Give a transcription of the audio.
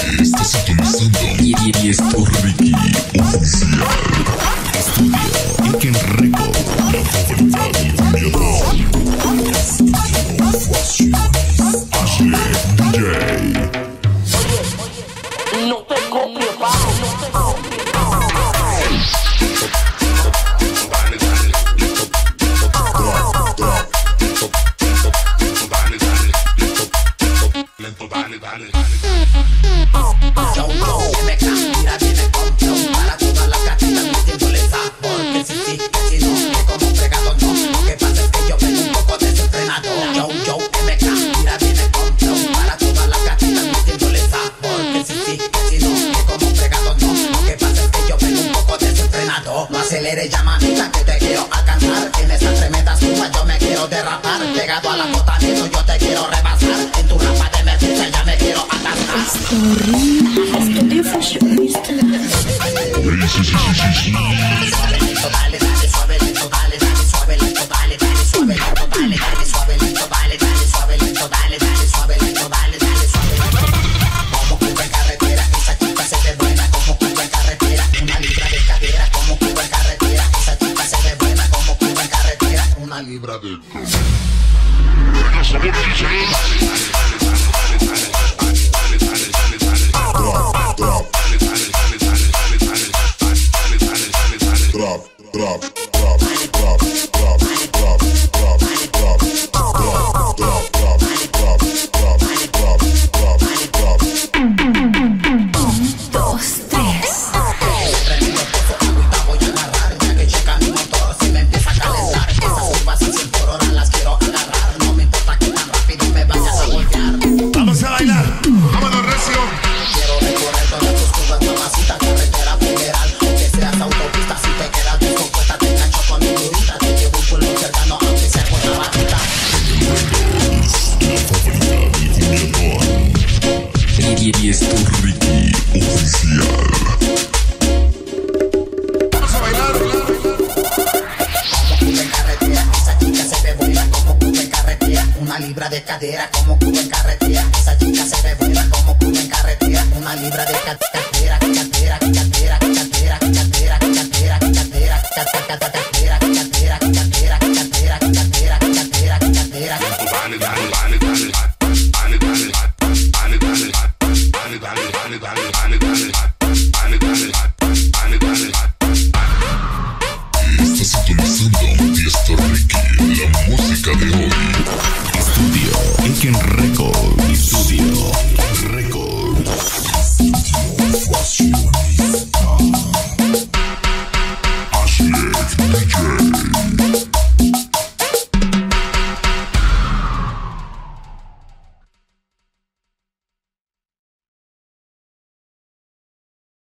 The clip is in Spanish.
Estás sintonizando y esto Ricky Oficial. Estudio Iken Record, la fábrica del cuñador. Ashley DJ. No te copies, bajo, no te copies. Acelere ya mamita que te quiero alcanzar. En esas tremendas curvas yo me quiero derrapar. Pegado al acotamiento yo te quiero rebasar. En tu rampa de emergencia ya me quiero atascar. Estudio fashionista. Suave lento, dale, dale, suave lento, dale, dale, suave lento, dale, dale, suave lento, dale, dale, suave lento, dale, dale, suave lento, dale, dale, suave lento, dale, dale, suave lento. Como curva en carretera, esa chica se ve buena. Como curva en carretera, una libra de cadera. Como curva en carretera, esa chica se ve buena. Como curva en carretera, una libra de Y esto Ricky Oficial. Vamos a bailar. Como curva en carretera, esa chica se ve buena. Como curva en carretera, una libra de cadera. Como curva en carretera, esa chica se ve buena. Como curva en carretera, una libra de cadera, cadera, cadera, cadera, cadera, cadera, cadera, cadera, cadera, cadera.